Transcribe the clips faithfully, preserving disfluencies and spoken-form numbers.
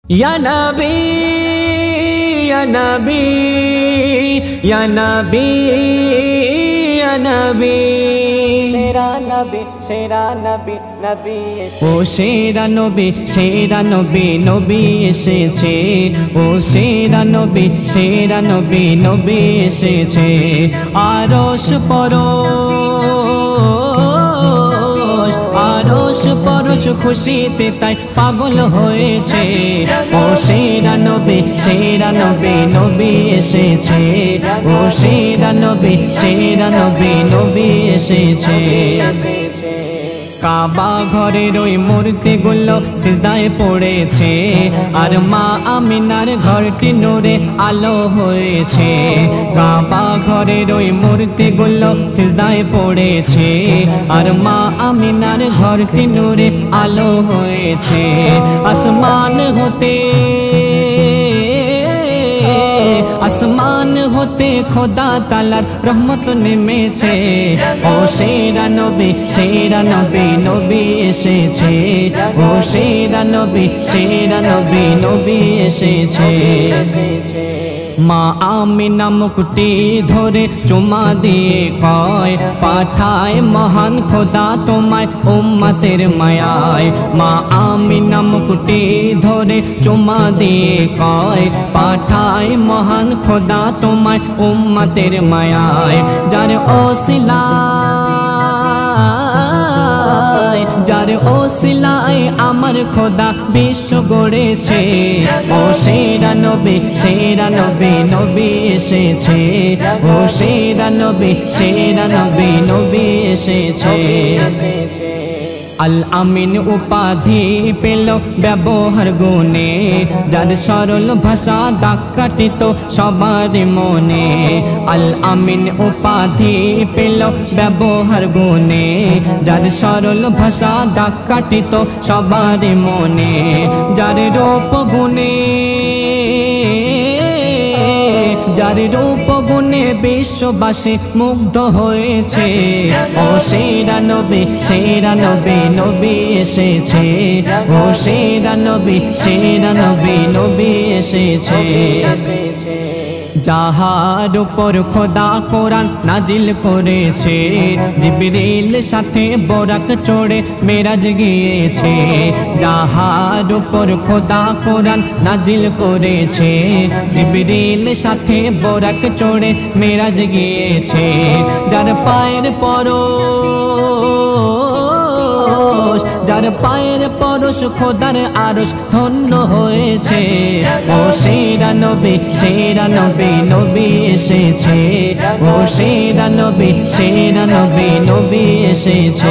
या नबी या नबी या नबी या नबी शेरा नबी शेरा नबी नबी ओ शेरा नबी शेरा नबी नबी एसेছে ओ शेरा नबी शेरा नबी नबी एसेছে আরশ পরশ আরশ পরশ খুশিতে তাই পাগল হয়েছে ও शेरा नबी शेरा नबी नबी এসেছে ও शेरा नबी शेरा नबी नबी এসেছে কাবা ঘরের ওই মূর্তিগুলো সিজদায় পড়েছে আর মা আমিনার ঘরটি নূরে আলো হয়েছে কাবা ঘরের ওই মূর্তিগুলো সিজদায় পড়েছে আর মা আমিনার ঘরটি নূরে আলো হয়েছে আসমান হতে আসমান হতে খোদা তাআলার রহমত নেমেছে ও शेरा नबी शेरा नबी नबी এসেছে ও शेरा नबी शेरा नबी नबी এসেছে মা আমিনা মুকুটি ধরে চুমা দিয়ে কয় পাঠায় মহান খোদা তোমায় উম্মতের মায়ায় মা আমিনা মুকুটি ধরে চুমা দিয়ে কয় পাঠায় মহান খোদা তোমায় উম্মতের মায়ায় যার ওসিলায় যার ওসিলায় আমার খোদা বিশ্ব গড়েছে ও शेरा नबी शेरा नबी नबी এসেছে ও शेरा नबी शेरा नबी नबी এসেছে আল আমিন উপাধি পেল ব্যবহার গুণে যার সরল ভাষা দাগ কাটিত সবার মনে আল আমিন উপাধি পেল ব্যবহার গুণে যার সরল ভাষা দাগ কাটিত সবার মনে যার রূপ গুণে যার রূপ গুণে বিশ্ববাসী মুগ্ধ হয়েছে ও शेरा नबी शेरा नबी नबी এসেছে ও शेरा नबी शेरा नबी नबी এসেছে যাহার উপর খোদা কোরআন নাজিল করেছে জিবরিল সাথে বোরাক চড়ে মেরাজ গিয়েছে যাহার উপর খোদা কোরআন নাজিল করেছে জিবরিল সাথে বোরাক চড়ে মেরাজ গিয়েছে যার পায়ের পরশ যার পায়ের পরশ খোদার আরশ ধন্য হয়েছে ও शेरा नबी शेरा नबी नबी এসেছে ও शेरा नबी शेरा नबी नबी এসেছে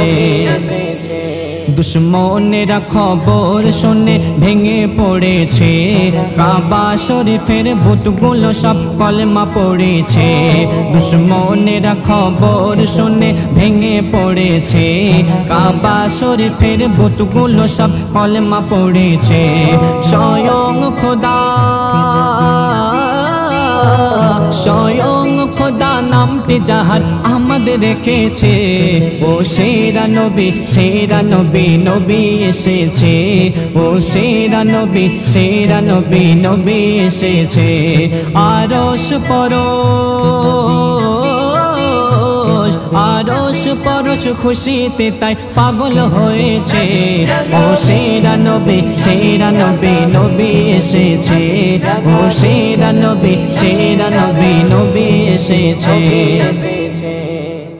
দুশ্মনেরা খবর শুনে ভেঙে পড়েছে কাবা শরীফের ভূতগুলো সব কলমা পড়েছে দুশ্মনেরা খবর শুনে ভেঙে পড়েছে কাবা শরীফের ভূতগুলো সব কলমা পড়েছে স্বয়ং খোদা স্বয়ং খোদা নামটি যাহার আমাদের রেখেছে ও शेरा नबी शेरा नबी नबी এসেছে ও शेरा नबी शेरा नबी नबी এসেছে আরশ পরশ আরশ পরশ খুশিতে তাই পাগল হয়েছে ও शेरा नबी शेरा नबी नबी এসেছে ও शेरा नबी शेरा नबी नबी এসেছে।